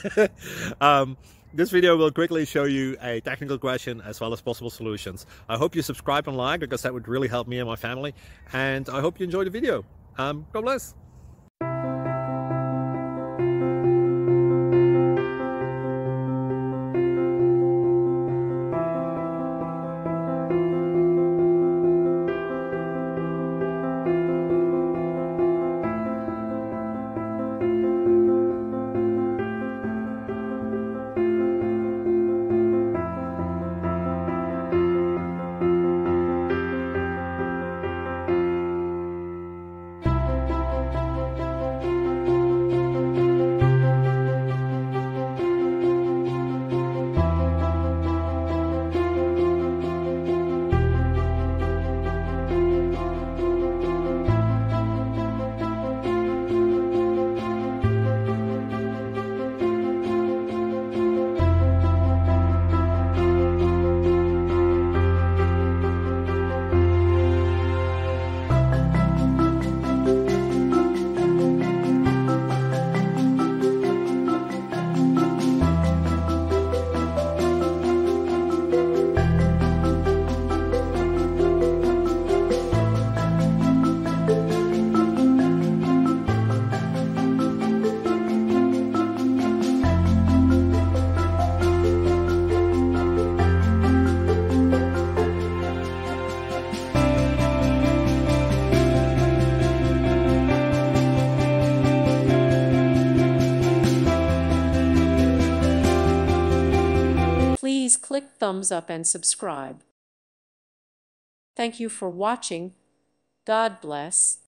This video will quickly show you a technical question as well as possible solutions. I hope you subscribe and like, because that would really help me and my family. And I hope you enjoy the video. God bless. Please click thumbs up and subscribe. Thank you for watching. God bless.